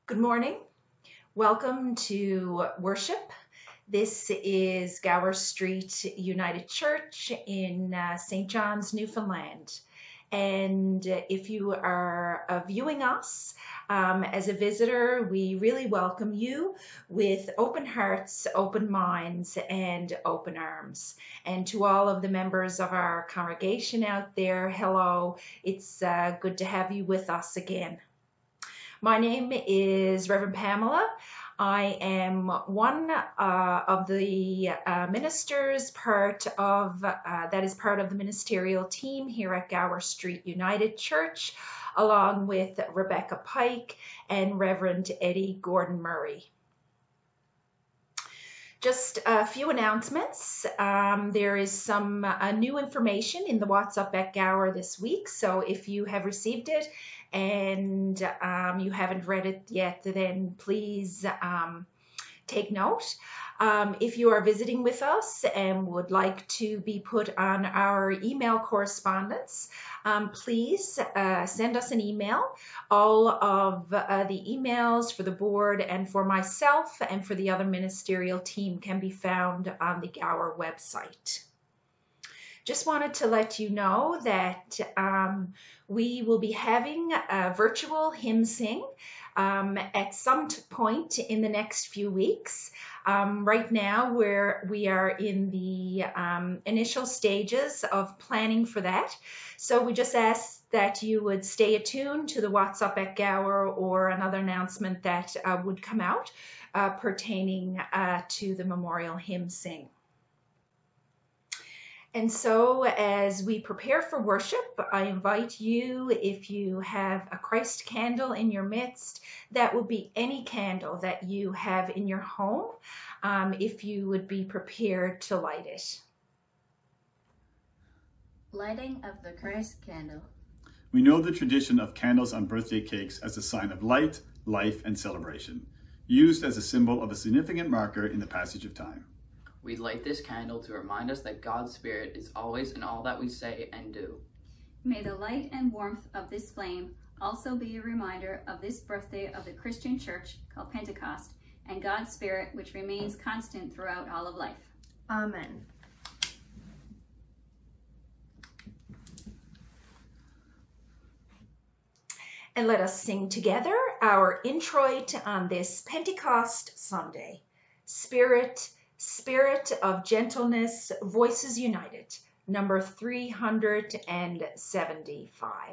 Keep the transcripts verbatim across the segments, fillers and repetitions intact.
Good morning. Welcome to worship. This is Gower Street United Church in uh, Saint John's, Newfoundland. And if you are uh, viewing us um, as a visitor, we really welcome you with open hearts, open minds, and open arms. And to all of the members of our congregation out there, hello. It's uh, good to have you with us again. My name is Reverend Pamela. I am one uh, of the uh, ministers, part of uh, that is part of the ministerial team here at Gower Street United Church, along with Rebecca Pike and Reverend Eddie Gordon Murray. Just a few announcements. Um, there is some uh, new information in the WhatsApp at Gower this week, so if you have received it and um, you haven't read it yet, then please um, take note. Um, if you are visiting with us and would like to be put on our email correspondence, um, please uh, send us an email. All of uh, the emails for the board and for myself and for the other ministerial team can be found on the Gower website. Just wanted to let you know that um, we will be having a virtual hymn sing um, at some point in the next few weeks. Um, right now, where we are in the um, initial stages of planning for that. So we just ask that you would stay attuned to the WhatsApp at Gower or another announcement that uh, would come out uh, pertaining uh, to the memorial hymn sing. And so as we prepare for worship, I invite you, if you have a Christ candle in your midst, that would be any candle that you have in your home, um, if you would be prepared to light it. Lighting of the Christ candle. We know the tradition of candles on birthday cakes as a sign of light, life, and celebration, used as a symbol of a significant marker in the passage of time. We light this candle to remind us that God's Spirit is always in all that we say and do. May the light and warmth of this flame also be a reminder of this birthday of the Christian church called Pentecost and God's Spirit, which remains constant throughout all of life. Amen. And let us sing together our introit on this Pentecost Sunday. Spirit, Spirit of gentleness, voices united, number three hundred seventy-five.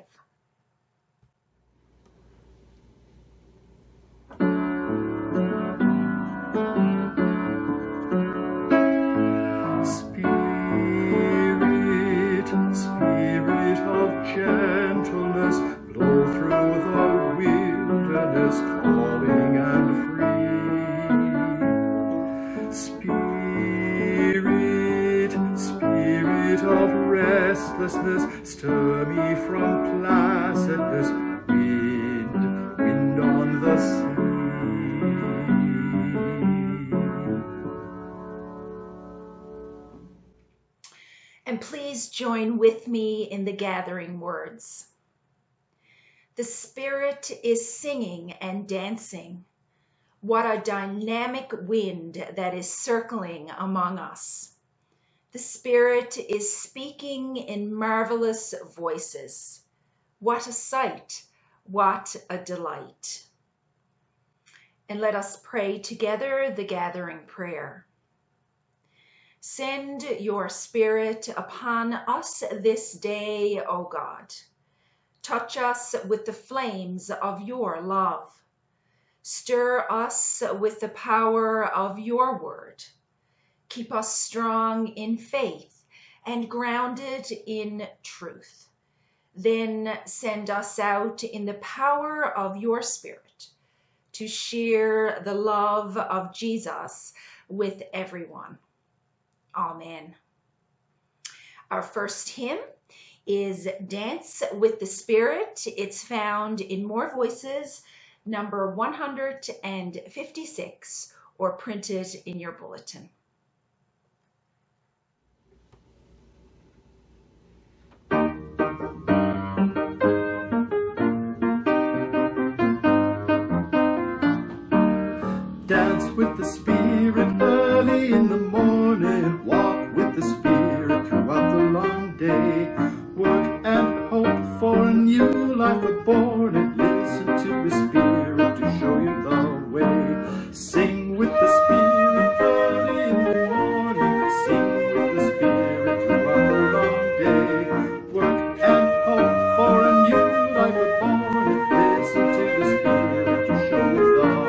Spirit, Spirit of gentleness, blow through the wilderness, calling and free. Spirit, Spirit of restlessness, stir me from placidness, wind, wind on the sea. And please join with me in the gathering words. The Spirit is singing and dancing. What a dynamic wind that is circling among us. The Spirit is speaking in marvelous voices. What a sight, what a delight. And let us pray together the gathering prayer. Send your Spirit upon us this day, O God. Touch us with the flames of your love. Stir us with the power of your word. Keep us strong in faith and grounded in truth. Then send us out in the power of your Spirit to share the love of Jesus with everyone. Amen. Our first hymn is Dance with the Spirit. It's found in More Voices, number one hundred fifty-six, or printed in your bulletin. Rise with the Spirit early in the morning. Walk with the Spirit throughout the long day. Work and hope for a new life reborn, and listen to the Spirit to show you the way. Sing with the Spirit early in the morning. Sing with the Spirit throughout the long day. Work and hope for a new life reborn, and listen to the Spirit to show you the way.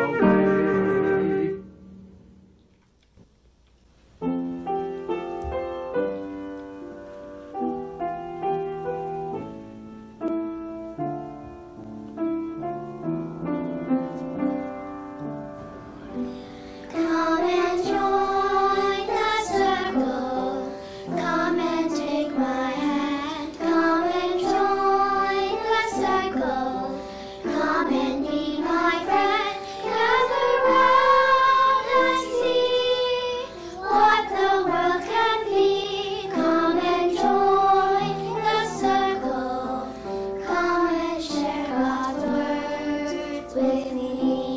Come and join the circle. Come and take my hand. Come and join the circle. Come and be my friend. Gather round and see what the world can be. Come and join the circle. Come and share God's word with me.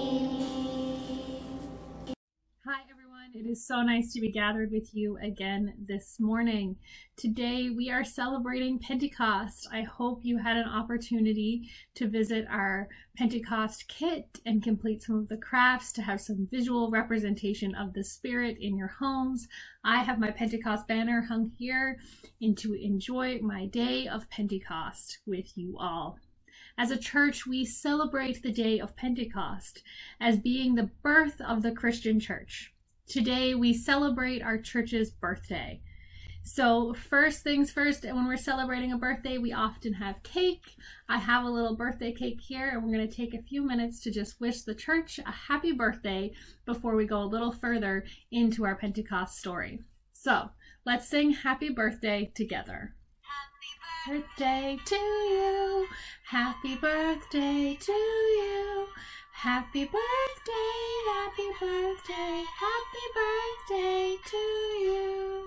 Hi everyone, it is so nice to be gathered with you again this morning. Today we are celebrating Pentecost. I hope you had an opportunity to visit our Pentecost kit and complete some of the crafts to have some visual representation of the Spirit in your homes. I have my Pentecost banner hung here and to enjoy my day of Pentecost with you all. As a church, we celebrate the day of Pentecost as being the birth of the Christian church. Today, we celebrate our church's birthday. So first things first, when we're celebrating a birthday, we often have cake. I have a little birthday cake here, and we're going to take a few minutes to just wish the church a happy birthday before we go a little further into our Pentecost story. So let's sing happy birthday together. Birthday to you, happy birthday to you, happy birthday, happy birthday, happy birthday to you.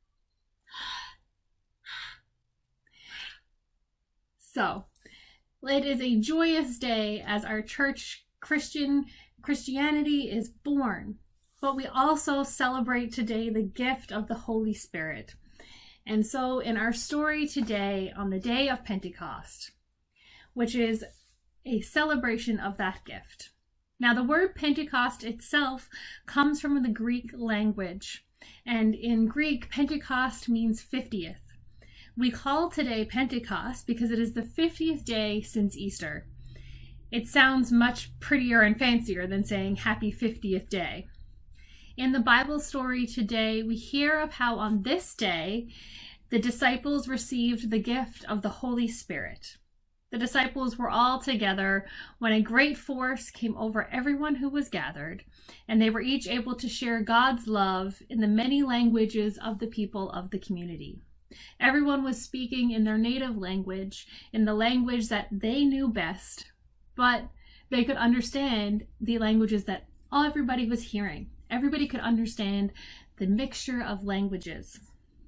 So, it is a joyous day as our church Christian Christianity is born, but we also celebrate today the gift of the Holy Spirit. And so in our story today, on the day of Pentecost, which is a celebration of that gift. Now the word Pentecost itself comes from the Greek language, and in Greek, Pentecost means fiftieth. We call today Pentecost because it is the fiftieth day since Easter. It sounds much prettier and fancier than saying happy fiftieth day. In the Bible story today, we hear of how on this day, the disciples received the gift of the Holy Spirit. The disciples were all together when a great force came over everyone who was gathered, and they were each able to share God's love in the many languages of the people of the community. Everyone was speaking in their native language, in the language that they knew best, but they could understand the languages that everybody was hearing. Everybody could understand the mixture of languages.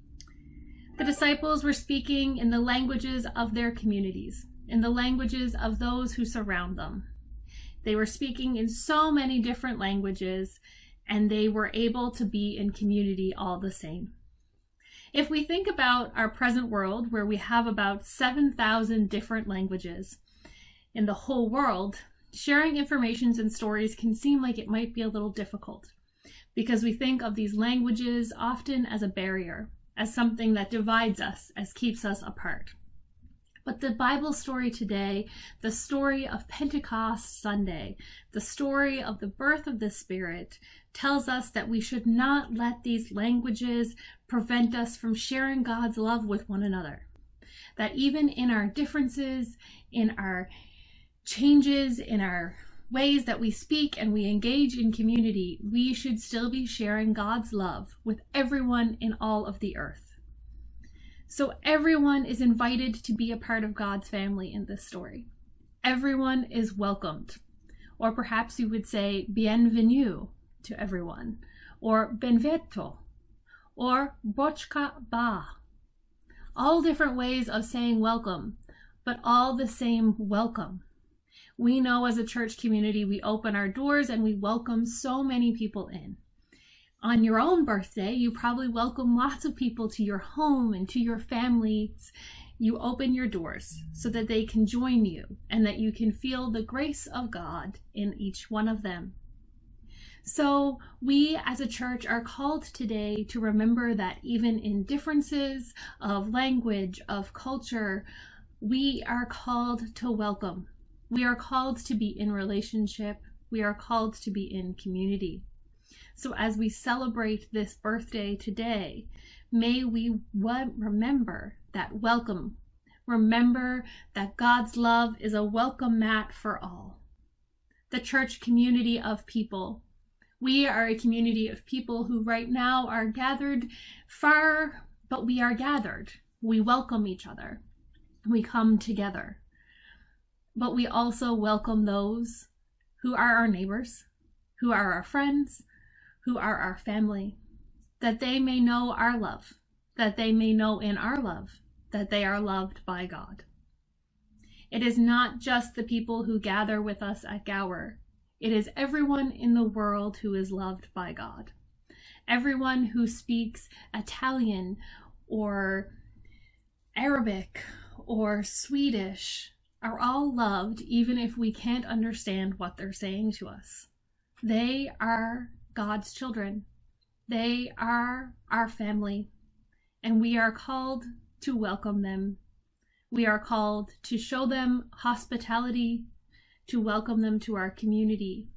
The disciples were speaking in the languages of their communities, in the languages of those who surround them. They were speaking in so many different languages, and they were able to be in community all the same. If we think about our present world, where we have about seven thousand different languages in the whole world, sharing information and stories can seem like it might be a little difficult, because we think of these languages often as a barrier, as something that divides us, as keeps us apart. But the Bible story today, the story of Pentecost Sunday, the story of the birth of the Spirit, tells us that we should not let these languages prevent us from sharing God's love with one another. That even in our differences, in our changes, in our ways that we speak and we engage in community, we should still be sharing God's love with everyone in all of the earth. So everyone is invited to be a part of God's family in this story. Everyone is welcomed. Or perhaps you would say bienvenue to everyone, or benvenuto, or bochka ba. All different ways of saying welcome, but all the same welcome. We know as a church community, we open our doors and we welcome so many people in. On your own birthday, you probably welcome lots of people to your home and to your families. You open your doors so that they can join you and that you can feel the grace of God in each one of them. So we as a church are called today to remember that even in differences of language, of culture, we are called to welcome. We are called to be in relationship. We are called to be in community. So as we celebrate this birthday today, may we remember that welcome. Remember that God's love is a welcome mat for all. The church community of people. We are a community of people who right now are gathered far, but we are gathered. We welcome each other. We come together. But we also welcome those who are our neighbors, who are our friends, who are our family, that they may know our love, that they may know in our love that they are loved by God. It is not just the people who gather with us at Gower. It is everyone in the world who is loved by God. Everyone who speaks Italian or Arabic or Swedish are all loved, even if we can't understand what they're saying to us. They are God's children. They are our family, and we are called to welcome them. We are called to show them hospitality, to welcome them to our community.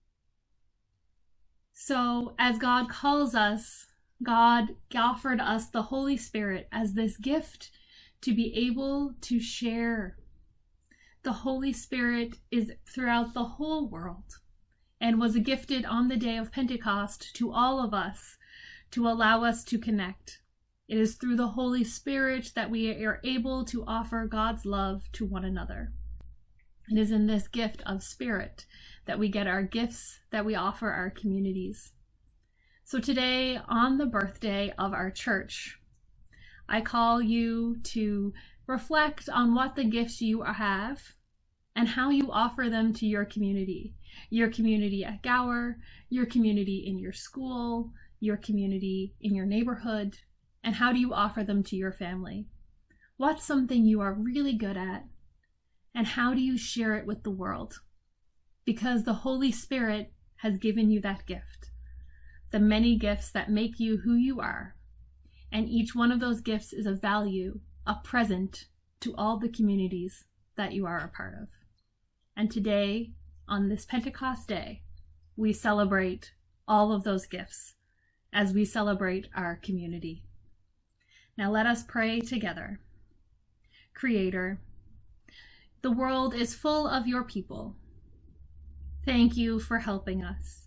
So as God calls us, God offered us the Holy Spirit as this gift to be able to share. The Holy Spirit is throughout the whole world and was gifted on the day of Pentecost to all of us to allow us to connect. It is through the Holy Spirit that we are able to offer God's love to one another. It is in this gift of spirit that we get our gifts that we offer our communities. So today, on the birthday of our church, I call you to reflect on what the gifts you have and how you offer them to your community. Your community at Gower, your community in your school, your community in your neighborhood, and how do you offer them to your family? What's something you are really good at? And how do you share it with the world? Because the Holy Spirit has given you that gift, the many gifts that make you who you are. And each one of those gifts is a value, a present to all the communities that you are a part of. And today, on this Pentecost Day, we celebrate all of those gifts as we celebrate our community. Now let us pray together. Creator, the world is full of your people. Thank you for helping us.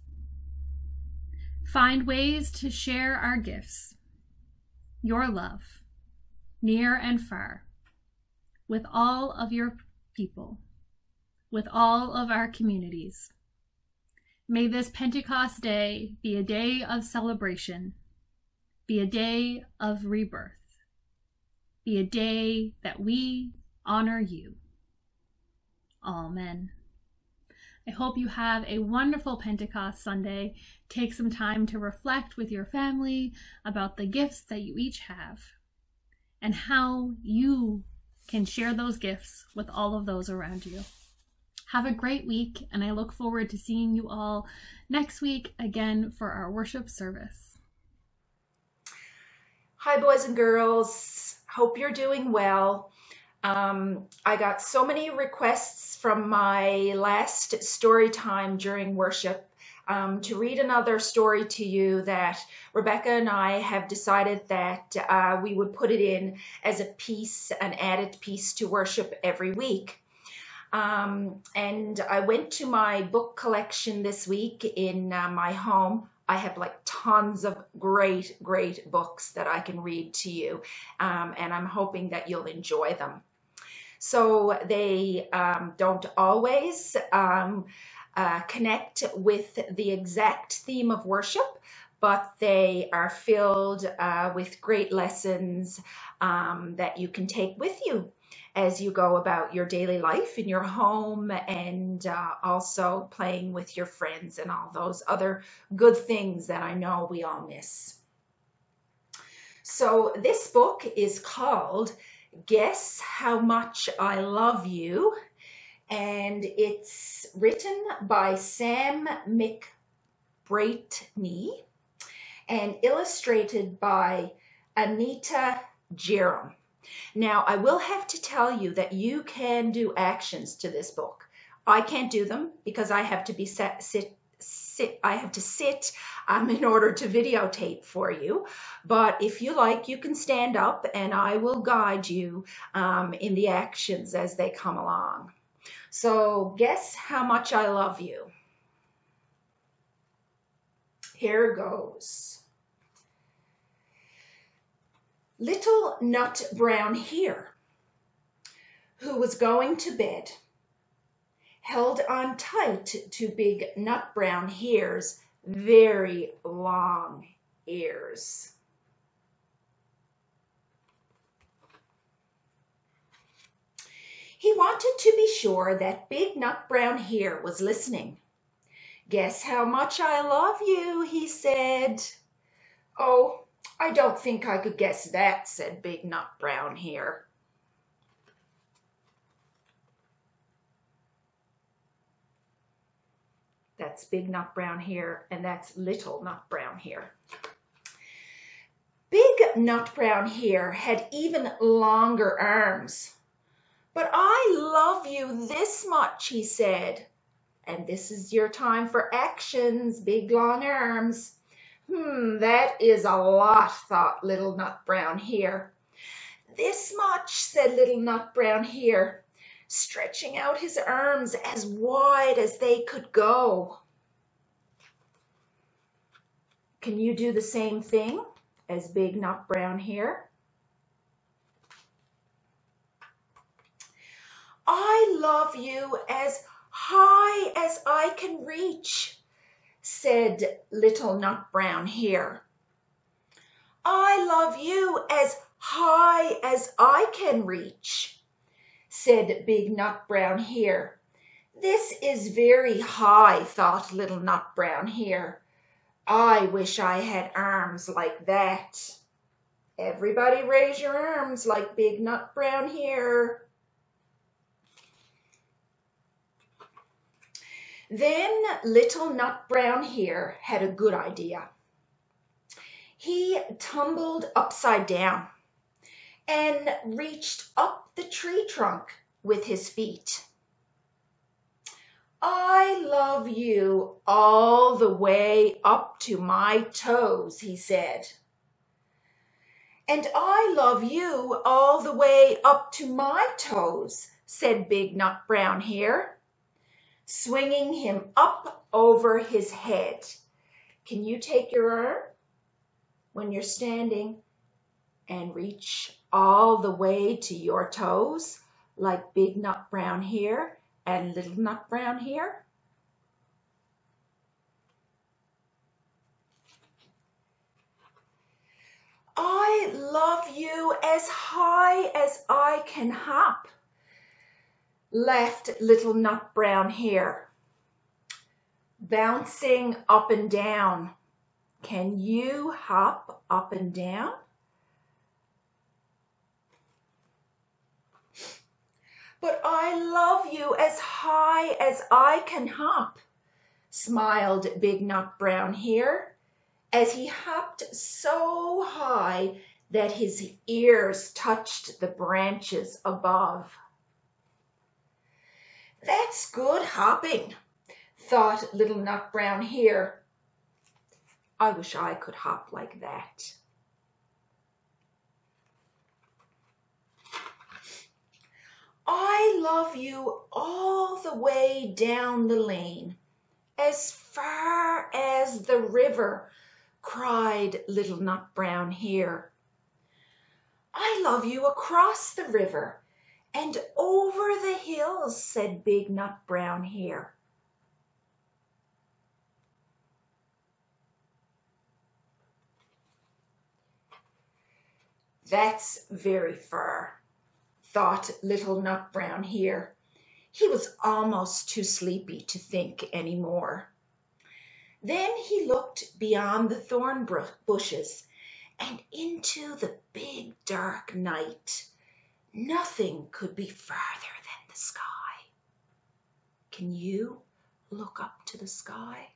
Find ways to share our gifts, your love, near and far, with all of your people, with all of our communities. May this Pentecost Day be a day of celebration, be a day of rebirth, be a day that we honor you. Amen. I hope you have a wonderful Pentecost Sunday. Take some time to reflect with your family about the gifts that you each have and how you can share those gifts with all of those around you. Have a great week, and I look forward to seeing you all next week again for our worship service. Hi, boys and girls. Hope you're doing well. Um, I got so many requests from my last story time during worship um, to read another story to you that Rebecca and I have decided that uh, we would put it in as a piece, an added piece to worship every week. Um, and I went to my book collection this week in uh, my home. I have like tons of great, great books that I can read to you, um, and I'm hoping that you'll enjoy them. So they um, don't always um, uh, connect with the exact theme of worship, but they are filled uh, with great lessons um, that you can take with you as you go about your daily life in your home, and uh, also playing with your friends and all those other good things that I know we all miss. So this book is called Guess How Much I Love You, and it's written by Sam McBratney and illustrated by Anita Jerem. Now, I will have to tell you that you can do actions to this book. I can't do them because I have to be set, sit, sit, I have to sit um, in order to videotape for you. But if you like, you can stand up and I will guide you um, in the actions as they come along. So, guess how much I love you. Here goes. Little Nut Brown Here, who was going to bed, held on tight to Big Nut Brown Here's very long ears. He wanted to be sure that Big Nut Brown Here was listening. Guess how much I love you, he said. Oh, I don't think I could guess that, said Big Nut Brown Here. That's Big Nut Brown Here, and that's Little Nut Brown Here. Big Nut Brown Here had even longer arms. But I love you this much, he said. And this is your time for actions, big long arms. Hmm, that is a lot, thought Little Nut Brown Here. This much, said Little Nut Brown Here, stretching out his arms as wide as they could go. Can you do the same thing as Big Nut Brown Here? I love you as high as I can reach, said Little Nut Brown Here. I love you as high as I can reach, said Big Nut Brown Here. This is very high, thought Little Nut Brown Here. I wish I had arms like that. Everybody raise your arms like Big Nut Brown Here. Then Little Nut Brown Here had a good idea. He tumbled upside down and reached up the tree trunk with his feet. I love you all the way up to my toes, he said. And I love you all the way up to my toes, said Big Nut Brown Here, swinging him up over his head. Can you take your arm when you're standing and reach all the way to your toes like Big Nut Brown Here and Little Nut Brown Here? I love you as high as I can hop, laughed Little Nut Brown Here, bouncing up and down. Can you hop up and down? But I love you as high as I can hop, smiled Big Nut Brown Here, as he hopped so high that his ears touched the branches above. That's good hopping, thought Little Nut Brown Here. I wish I could hop like that. I love you all the way down the lane, as far as the river, cried Little Nut Brown Here. I love you across the river and over the hills, said Big Nut Brown Here. That's very far, thought little Nut Brown here. He was almost too sleepy to think any more. Then he looked beyond the thorn bushes and into the big dark night. Nothing could be farther than the sky. Can you look up to the sky?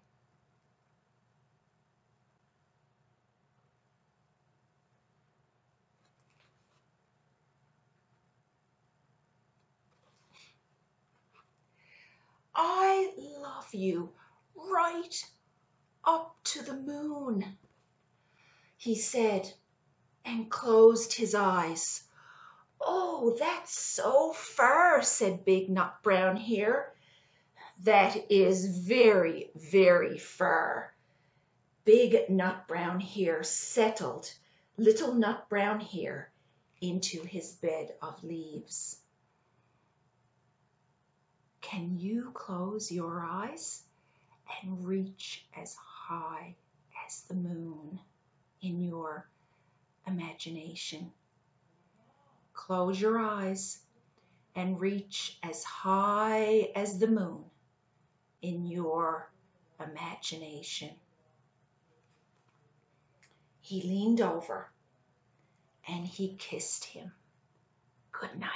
I love you right up to the moon, he said, and closed his eyes. Oh, that's so far, said Big Nut Brown here. That is very, very far. Big Nut Brown here settled little Nut Brown here into his bed of leaves. Can you close your eyes and reach as high as the moon in your imagination? Close your eyes and reach as high as the moon in your imagination. He leaned over and he kissed him. Good night.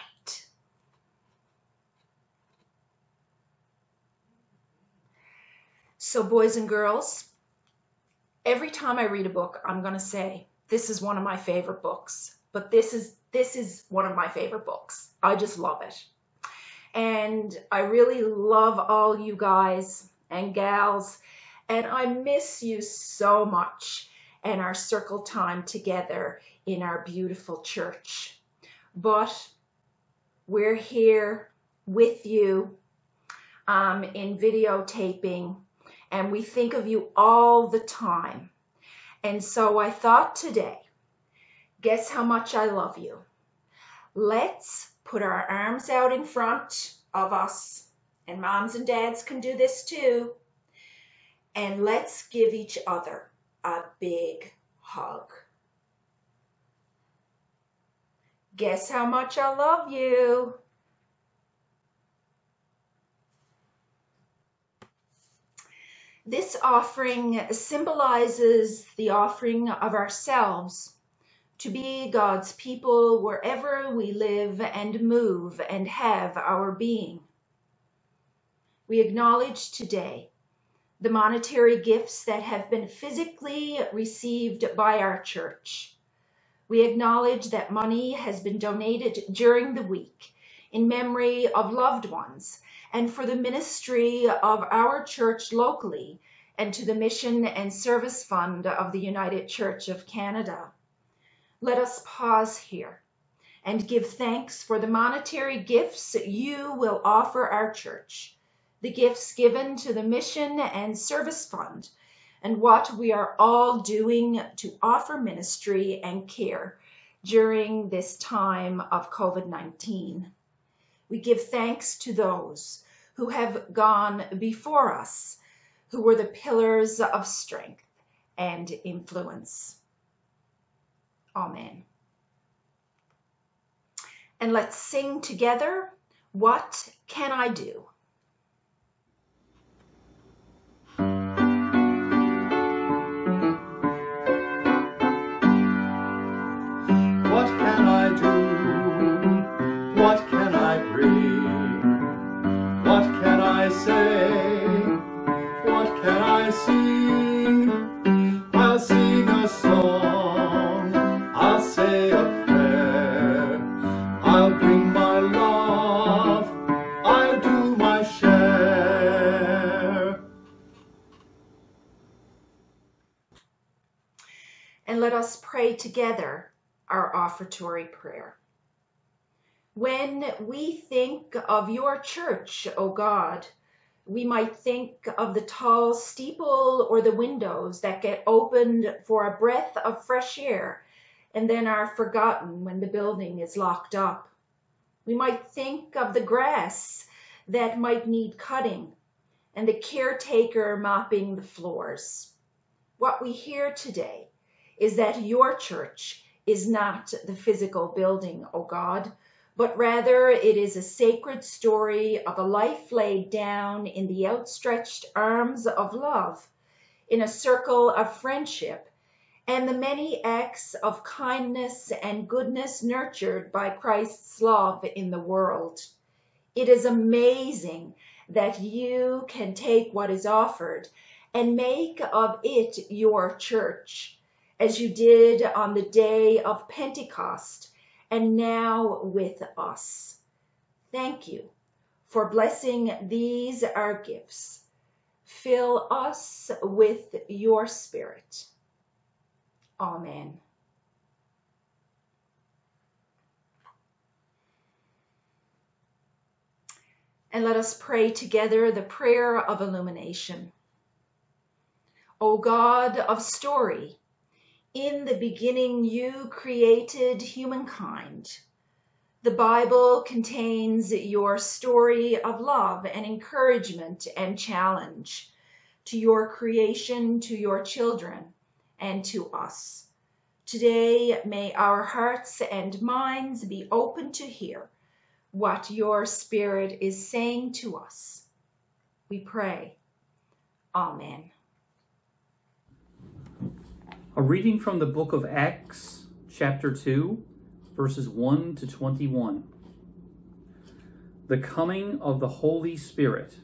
So boys and girls, every time I read a book, I'm going to say, this is one of my favorite books. But this is this is one of my favorite books. I just love it. And I really love all you guys and gals. And I miss you so much and our circle time together in our beautiful church. But we're here with you um, in videotaping. And we think of you all the time. And so I thought today, guess how much I love you. Let's put our arms out in front of us, and moms and dads can do this too, and let's give each other a big hug. Guess how much I love you. This offering symbolizes the offering of ourselves to be God's people wherever we live and move and have our being. We acknowledge today the monetary gifts that have been physically received by our church. We acknowledge that money has been donated during the week in memory of loved ones and for the ministry of our church locally and to the Mission and Service Fund of the United Church of Canada. Let us pause here and give thanks for the monetary gifts you will offer our church, the gifts given to the Mission and Service Fund, and what we are all doing to offer ministry and care during this time of COVID nineteen. We give thanks to those who have gone before us, who were the pillars of strength and influence. Amen. And let's sing together, What Can I Do? What can I do? What can I bring? What can I say? What can I sing? I'll sing a song. I'll say a prayer. I'll bring my love. I'll do my share. And let us pray together our offertory prayer. When we think of your church, O God, we might think of the tall steeple or the windows that get opened for a breath of fresh air and then are forgotten when the building is locked up. We might think of the grass that might need cutting and the caretaker mopping the floors. What we hear today is that your church is not the physical building, O God, but rather it is a sacred story of a life laid down in the outstretched arms of love, in a circle of friendship, and the many acts of kindness and goodness nurtured by Christ's love in the world. It is amazing that you can take what is offered and make of it your church, as you did on the day of Pentecost, and now with us. Thank you for blessing these our gifts. Fill us with your Spirit. Amen. And let us pray together the prayer of illumination. O God of story, in the beginning you created humankind. The Bible contains your story of love and encouragement and challenge to your creation, to your children, and to us. Today, may our hearts and minds be open to hear what your Spirit is saying to us. We pray. Amen. A reading from the book of Acts, chapter two, verses one to twenty-one. The coming of the Holy Spirit.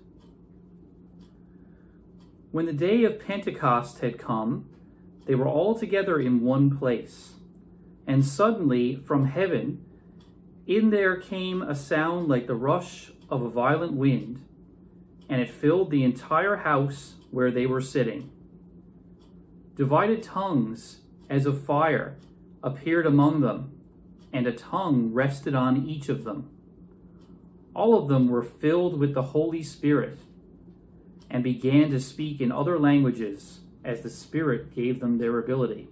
When the day of Pentecost had come, they were all together in one place. And suddenly, from heaven, in there came a sound like the rush of a violent wind, and it filled the entire house where they were sitting. Divided tongues, as of fire, appeared among them, and a tongue rested on each of them. All of them were filled with the Holy Spirit, and began to speak in other languages as the Spirit gave them their ability.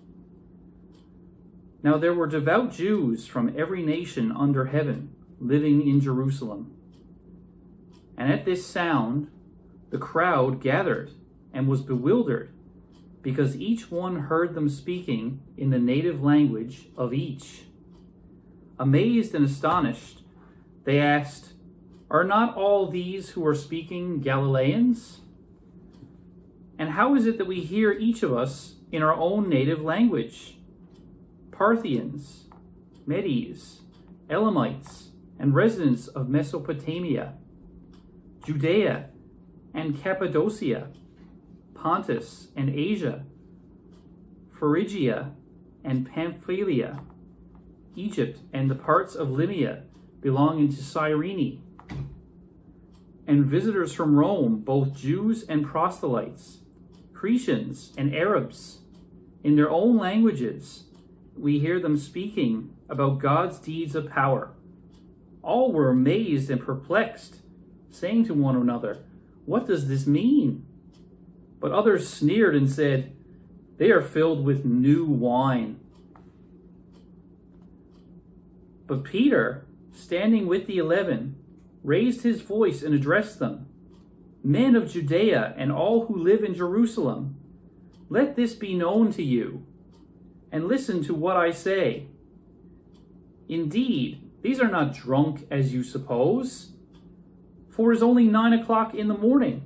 Now there were devout Jews from every nation under heaven living in Jerusalem. And at this sound, the crowd gathered and was bewildered, because each one heard them speaking in the native language of each. Amazed and astonished, they asked, "Are not all these who are speaking Galileans? And how is it that we hear each of us in our own native language? Parthians, Medes, Elamites, and residents of Mesopotamia, Judea and Cappadocia, Pontus and Asia, Phrygia and Pamphylia, Egypt and the parts of Libya belonging to Cyrene, and visitors from Rome, both Jews and proselytes, Cretians and Arabs. In their own languages, we hear them speaking about God's deeds of power." All were amazed and perplexed, saying to one another, "What does this mean?" But others sneered and said, "They are filled with new wine." But Peter, standing with the eleven, raised his voice and addressed them, "Men of Judea and all who live in Jerusalem, let this be known to you, and listen to what I say. Indeed, these are not drunk as you suppose, for it is only nine o'clock in the morning.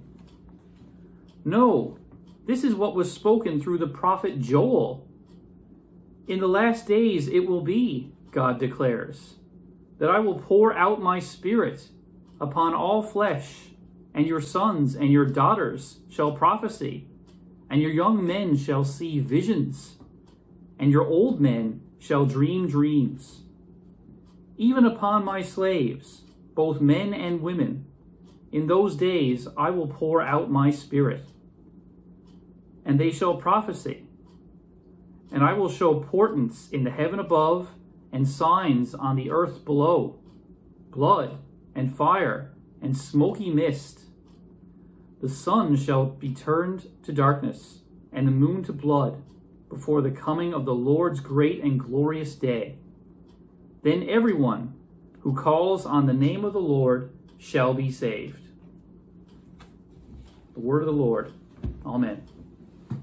No, this is what was spoken through the prophet Joel. In the last days it will be, God declares, that I will pour out my Spirit upon all flesh, and your sons and your daughters shall prophesy, and your young men shall see visions, and your old men shall dream dreams. Even upon my slaves, both men and women, in those days I will pour out my Spirit, and they shall prophesy. And I will show portents in the heaven above and signs on the earth below, blood and fire and smoky mist. The sun shall be turned to darkness and the moon to blood before the coming of the Lord's great and glorious day. Then everyone who calls on the name of the Lord shall be saved." The word of the Lord. Amen.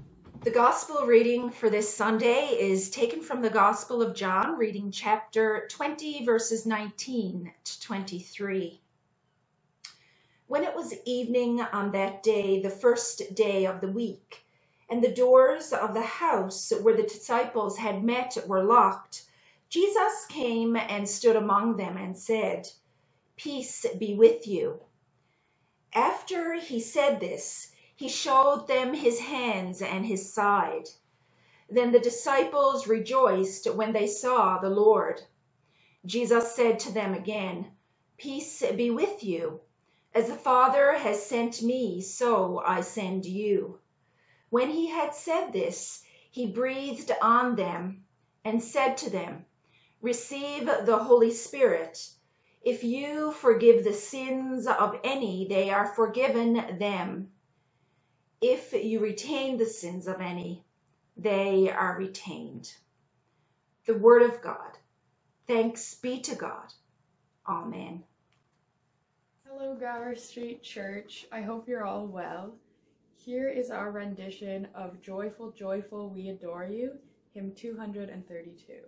The gospel reading for this Sunday is taken from the Gospel of John, reading chapter twenty, verses nineteen to twenty-three. When it was evening on that day, the first day of the week, and the doors of the house where the disciples had met were locked, Jesus came and stood among them and said, "Peace be with you." After he said this, he showed them his hands and his side. Then the disciples rejoiced when they saw the Lord. Jesus said to them again, "Peace be with you. As the Father has sent me, so I send you." When he had said this, he breathed on them and said to them, "Receive the Holy Spirit. If you forgive the sins of any, they are forgiven them. If you retain the sins of any, they are retained." The word of God. Thanks be to God. Amen. Hello, Gower Street Church. I hope you're all well. Here is our rendition of Joyful, Joyful, We Adore You, hymn two hundred thirty-two.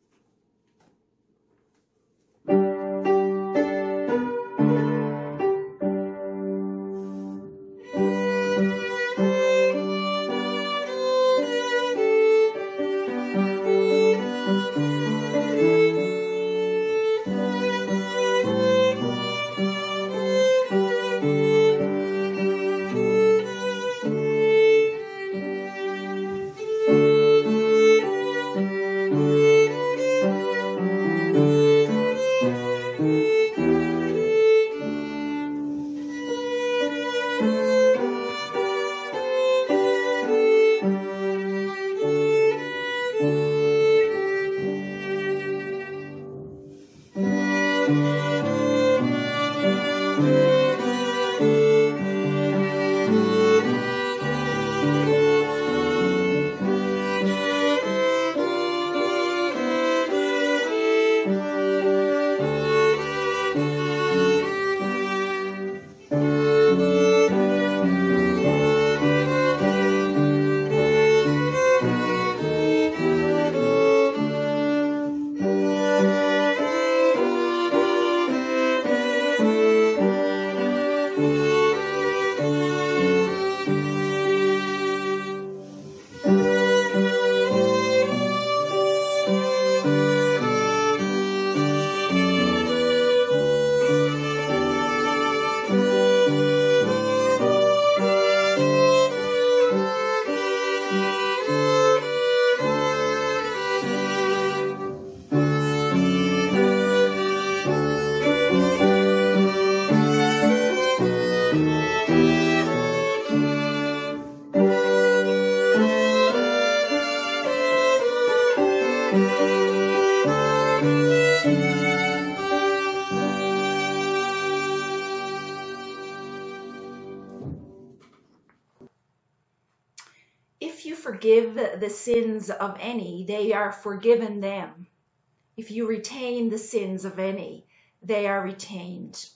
If you forgive the sins of any, they are forgiven them. If you retain the sins of any, they are retained.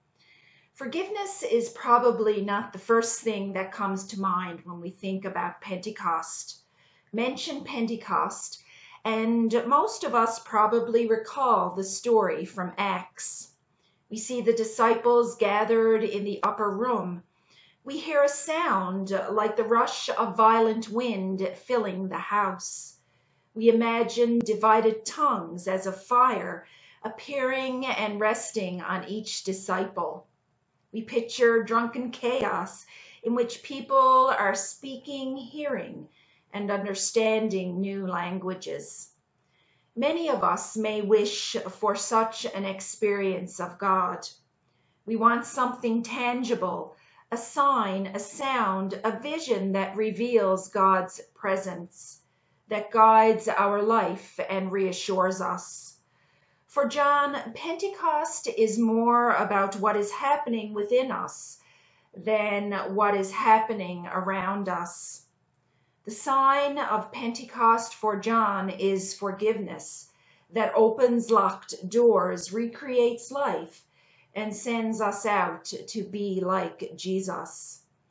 Forgiveness is probably not the first thing that comes to mind when we think about Pentecost. Mention Pentecost, and most of us probably recall the story from Acts. We see the disciples gathered in the upper room. We hear a sound like the rush of violent wind filling the house. We imagine divided tongues as of fire appearing and resting on each disciple. We picture drunken chaos in which people are speaking, hearing, and understanding new languages. Many of us may wish for such an experience of God. We want something tangible, a sign, a sound, a vision that reveals God's presence, that guides our life and reassures us. For John, Pentecost is more about what is happening within us than what is happening around us. The sign of Pentecost for John is forgiveness that opens locked doors, recreates life, and sends us out to be like Jesus.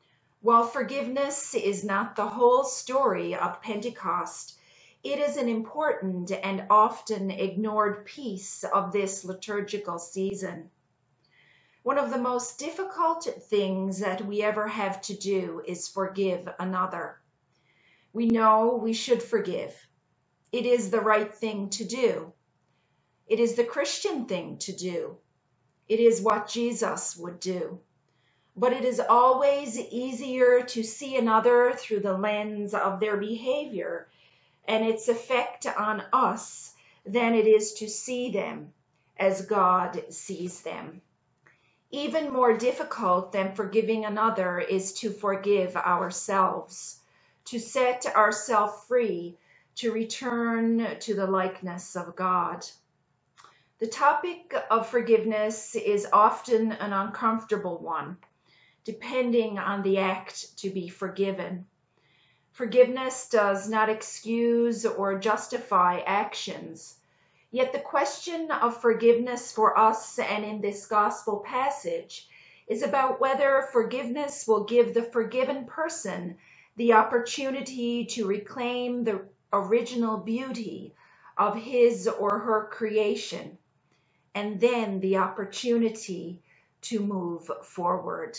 While forgiveness is not the whole story of Pentecost, it is an important and often ignored piece of this liturgical season. One of the most difficult things that we ever have to do is forgive another. We know we should forgive. It is the right thing to do. It is the Christian thing to do. It is what Jesus would do. But it is always easier to see another through the lens of their behavior and its effect on us than it is to see them as God sees them. Even more difficult than forgiving another is to forgive ourselves, to set ourselves free, to return to the likeness of God. The topic of forgiveness is often an uncomfortable one, depending on the act to be forgiven. Forgiveness does not excuse or justify actions. Yet the question of forgiveness for us and in this gospel passage is about whether forgiveness will give the forgiven person the opportunity to reclaim the original beauty of his or her creation, and then the opportunity to move forward.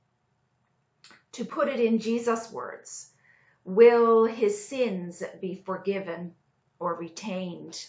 To put it in Jesus' words, will his sins be forgiven or retained?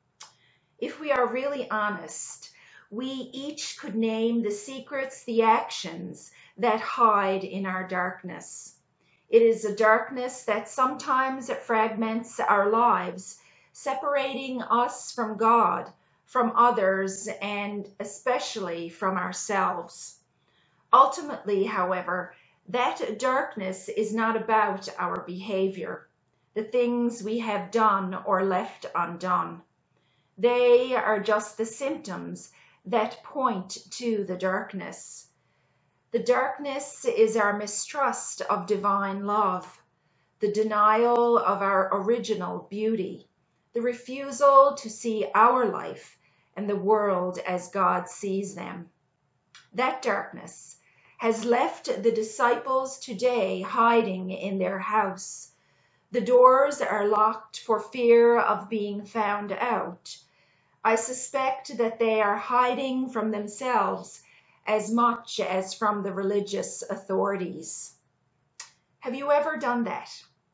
If we are really honest, we each could name the secrets, the actions that hide in our darkness. It is a darkness that sometimes fragments our lives, separating us from God, from others, and especially from ourselves. Ultimately, however, that darkness is not about our behavior, the things we have done or left undone. They are just the symptoms that point to the darkness. The darkness is our mistrust of divine love, the denial of our original beauty, the refusal to see our life and the world as God sees them. That darkness has left the disciples today hiding in their house. The doors are locked for fear of being found out. I suspect that they are hiding from themselves as much as from the religious authorities. Have you ever done that?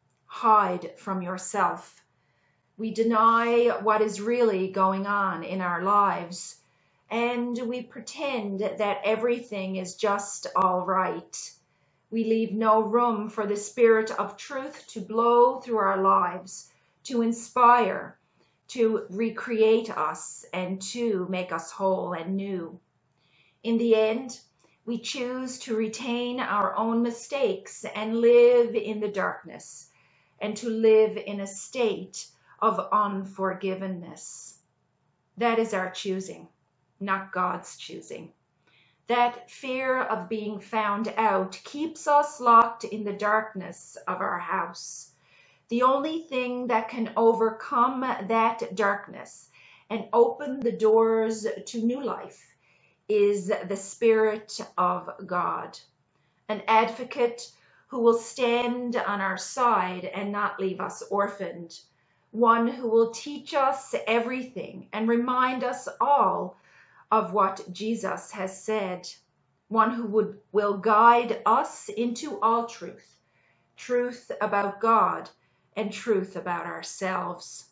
Hide from yourself. We deny what is really going on in our lives, and we pretend that everything is just all right. We leave no room for the Spirit of truth to blow through our lives, to inspire, to recreate us, and to make us whole and new. In the end, we choose to retain our own mistakes and live in the darkness, and to live in a state of unforgiveness. That is our choosing, not God's choosing. That fear of being found out keeps us locked in the darkness of our house. The only thing that can overcome that darkness and open the doors to new life is the Spirit of God, an advocate who will stand on our side and not leave us orphaned, one who will teach us everything and remind us all of what Jesus has said, one who would, will guide us into all truth, truth about God and truth about ourselves.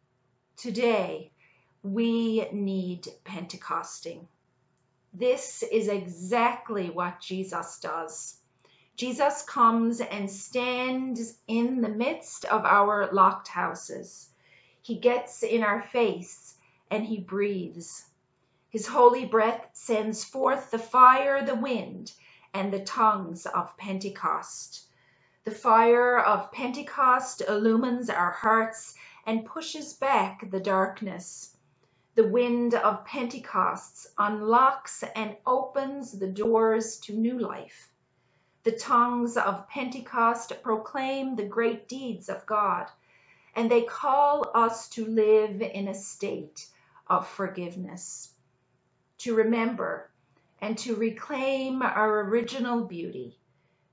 Today, we need Pentecosting. This is exactly what Jesus does. Jesus comes and stands in the midst of our locked houses. He gets in our face and he breathes. His holy breath sends forth the fire, the wind, and the tongues of Pentecost. The fire of Pentecost illumines our hearts and pushes back the darkness. The wind of Pentecost unlocks and opens the doors to new life. The tongues of Pentecost proclaim the great deeds of God, and they call us to live in a state of forgiveness, to remember and to reclaim our original beauty,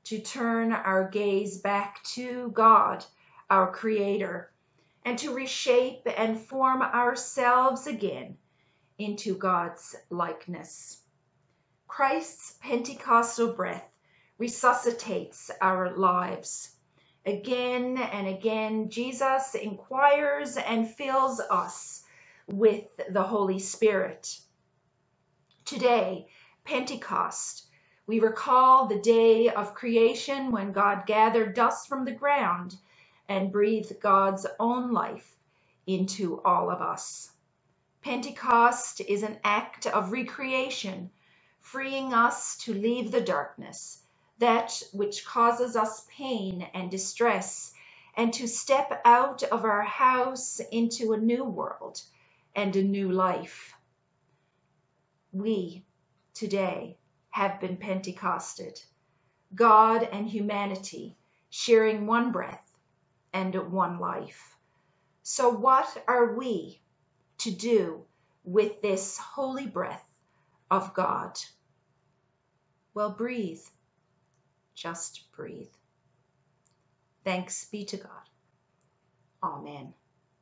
to turn our gaze back to God, our Creator, and to reshape and form ourselves again into God's likeness. Christ's Pentecostal breath resuscitates our lives. Again and again, Jesus inquires and fills us with the Holy Spirit. Today, Pentecost, we recall the day of creation when God gathered dust from the ground and breathed God's own life into all of us. Pentecost is an act of recreation, freeing us to leave the darkness, that which causes us pain and distress, and to step out of our house into a new world and a new life. We, today, have been Pentecosted, God and humanity sharing one breath and one life. So what are we to do with this holy breath of God? Well, breathe. Just breathe. Thanks be to God. Amen.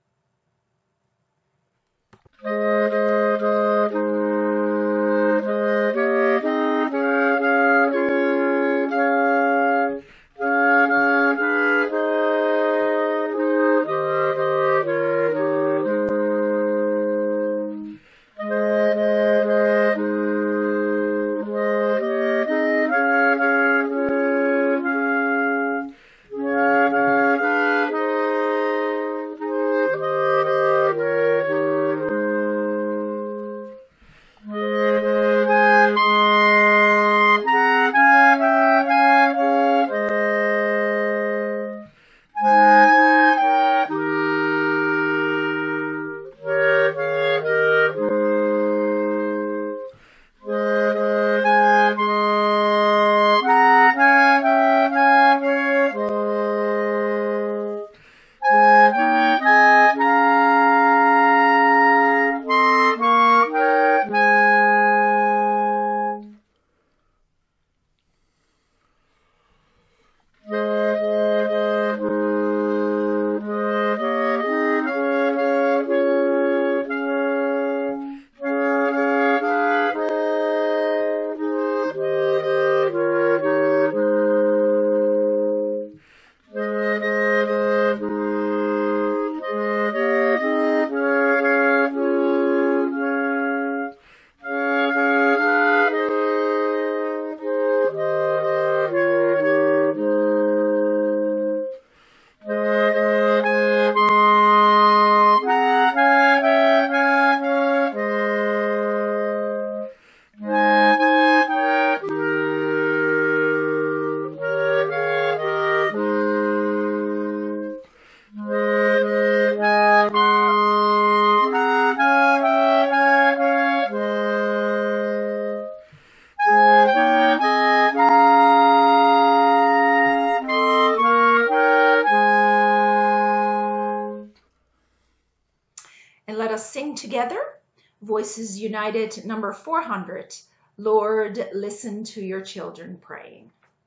And let us sing together, Voices United, number four hundred, Lord, listen to your children praying.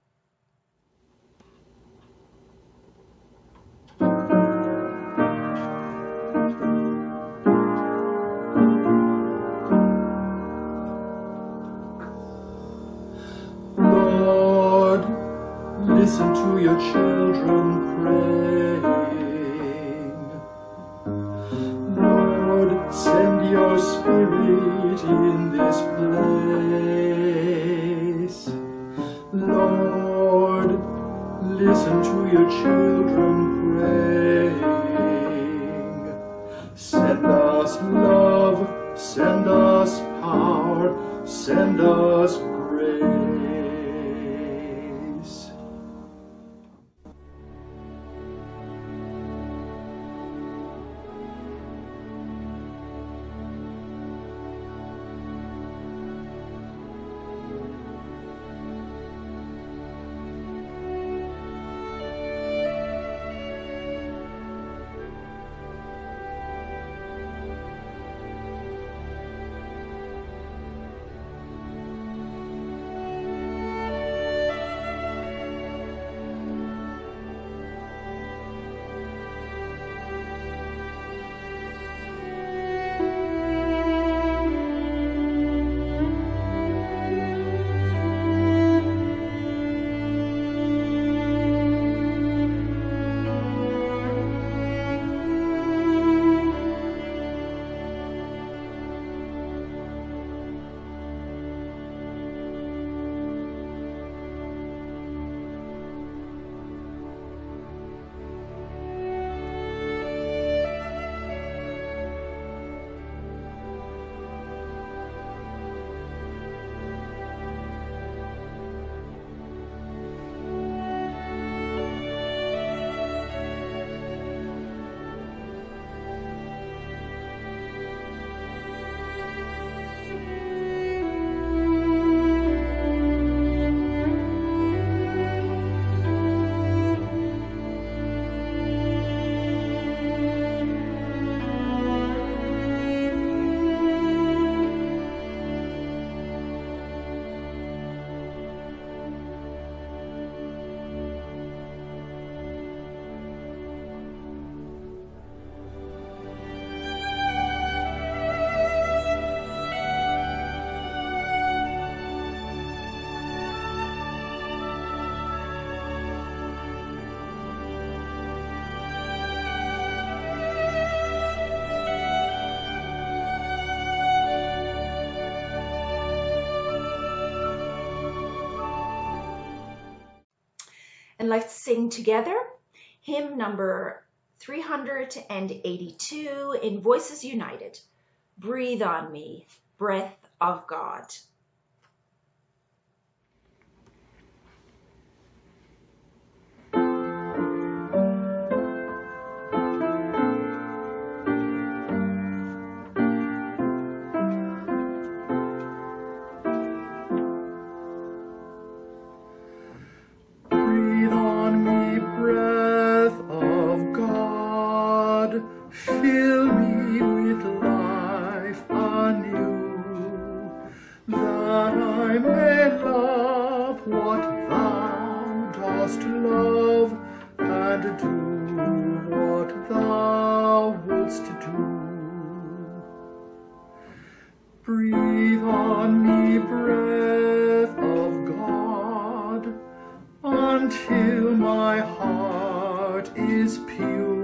Lord, listen to your children praying. Lord, send your spirit in this place. Lord, listen to your children praying. Send us love, send us power, send us grace. And let's sing together hymn number three hundred eighty-two in Voices United. Breathe on me, breath of God. Fill me with life anew, that I may love what thou dost love, and do what thou wouldst do. Breathe on me, breath of God, until my heart is pure,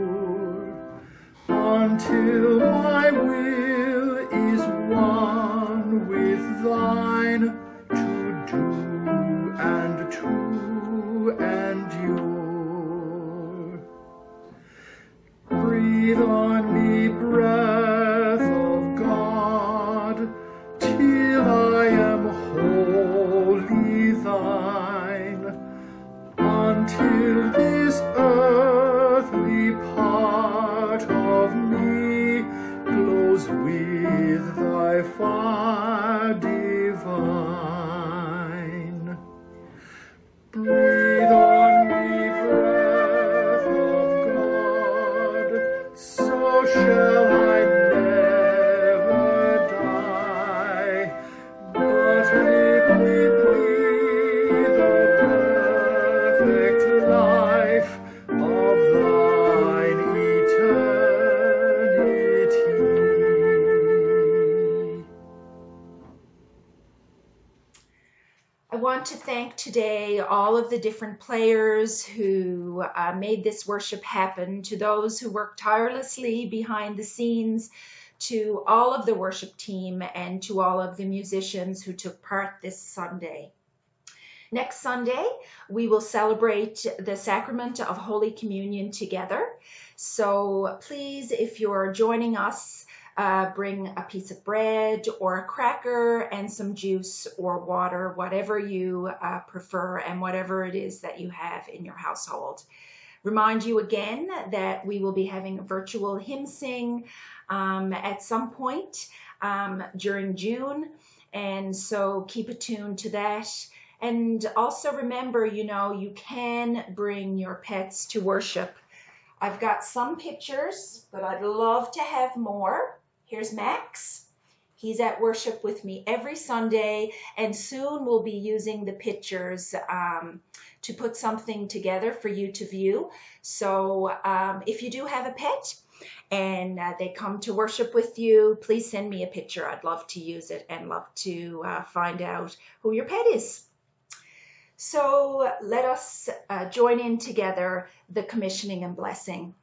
until my will is one with thine, to do and to endure. Breathe on me, breath of God, till I am wholly thine, until this earthly part of me glows with thy fire divine. Breathe on me, breath of God, so shall I never die, but live with thee the perfect life of thine eternity. I want to thank today all of the different players who uh, made this worship happen, to those who worked tirelessly behind the scenes, to all of the worship team, and to all of the musicians who took part this Sunday. Next Sunday, we will celebrate the sacrament of Holy Communion together. So please, if you're joining us, uh, bring a piece of bread or a cracker and some juice or water, whatever you uh, prefer and whatever it is that you have in your household. Remind you again that we will be having a virtual hymn sing um, at some point um, during June. And so keep attuned to that. And also remember, you know, you can bring your pets to worship. I've got some pictures, but I'd love to have more. Here's Max. He's at worship with me every Sunday, and soon we'll be using the pictures um, to put something together for you to view. So um, if you do have a pet and uh, they come to worship with you, please send me a picture. I'd love to use it and love to uh, find out who your pet is. So let us uh, join in together the commissioning and blessing.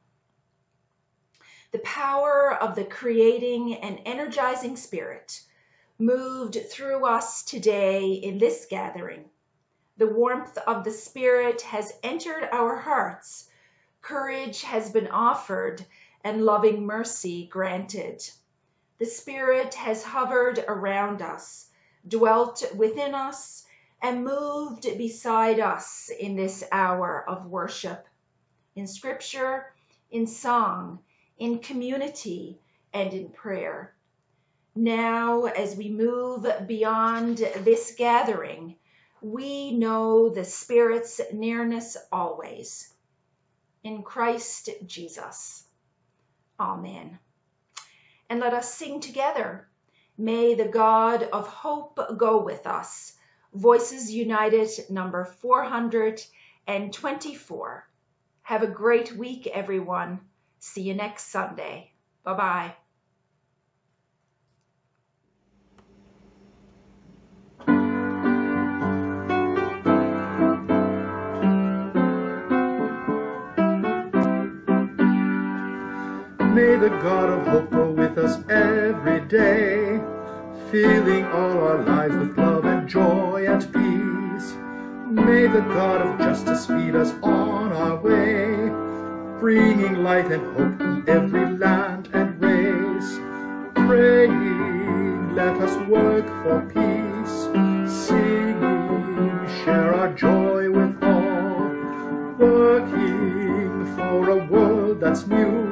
The power of the creating and energizing Spirit moved through us today in this gathering. The warmth of the Spirit has entered our hearts. Courage has been offered and loving mercy granted. The Spirit has hovered around us, dwelt within us, and moved beside us in this hour of worship, in scripture, in song, in community, and in prayer. Now, as we move beyond this gathering, we know the Spirit's nearness always. In Christ Jesus. Amen. And let us sing together. May the God of hope go with us. Voices United, number four hundred twenty-four. Have a great week, everyone. See you next Sunday. Bye-bye. May the God of hope go with us every day, filling all our lives with love and joy and peace. May the God of justice speed us on our way, bringing light and hope in every land and race. Praying, let us work for peace, singing, share our joy with all, working for a world that's new,